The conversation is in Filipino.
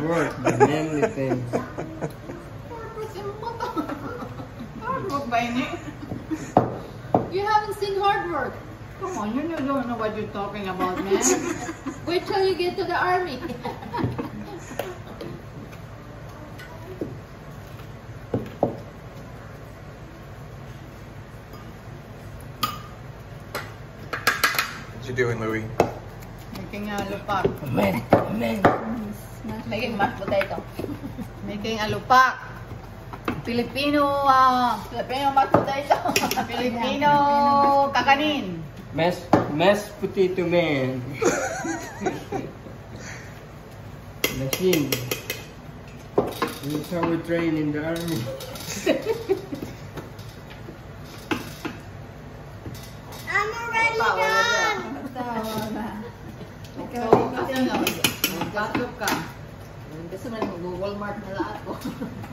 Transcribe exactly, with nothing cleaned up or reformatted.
work, the manly things. Hard work ba ini? You haven't seen hard work. Come on, you don't know what you're talking about, man. Wait till you get to the army. What you doing, Louie? Making a lupak. Amen, amen. Making mashed potato. Making a lupak. Filipino, ah, Filipino mashed potato. Filipino kakanin. Mashed, mashed potato man. Machine. This is how we train in the army. I'm already done. So, kasi ano, magkatlo ka. Gusto mo mag-Walmart na lahat ko.